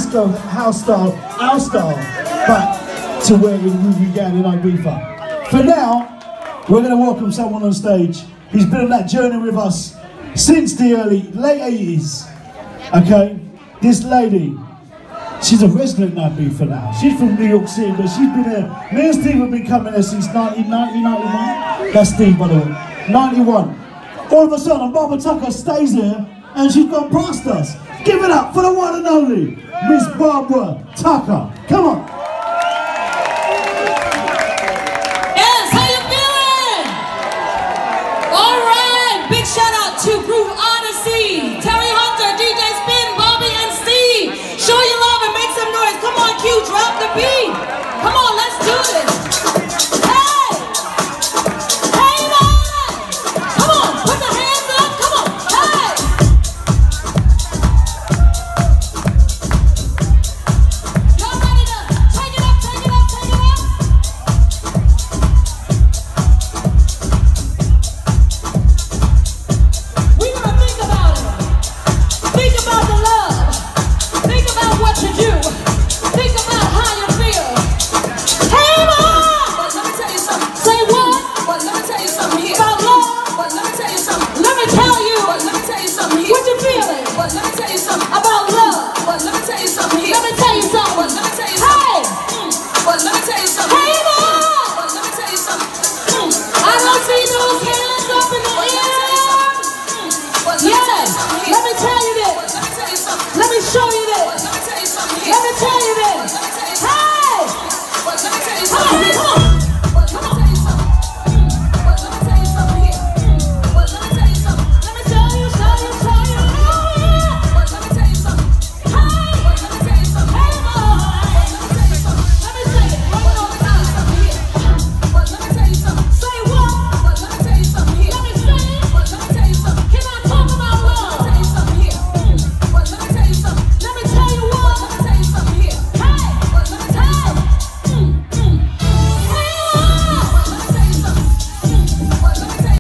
disco house style, our style, back to where we began in Ibiza. For now, we're going to welcome someone on stage. He's been on that journey with us since the late 80s. Okay, this lady, she's a resident in Ibiza now. She's from New York City, but she's been here. Me and Steve have been coming here since 1991. That's Steve, by the way. 91. All of a sudden, Barbara Tucker stays here, and she's gone past us. Give it up for the one and only Miss Barbara Tucker. Come on. Yes, how you feeling? All right, big shout out to Groove Odyssey, Terry Hunter, DJ Spin, Bobby, and Steve. Show your love and make some noise. Come on, Q, drop the beat.